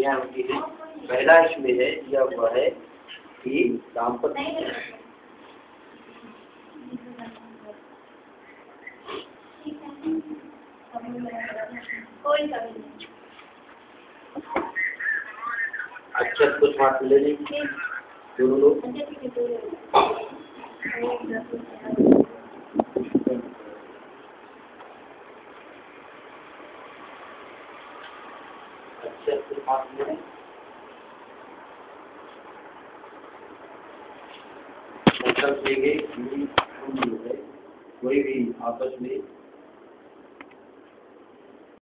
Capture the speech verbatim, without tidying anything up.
विधियां होती हैं। पहला इसमें है दिया हुआ है कि दाम्पत्य अक्षर कुछ हाथ ले लेंगे दोनों लोग। अक्षर कुछ हाथ ले संकल्प लेंगे कोई भी आपस में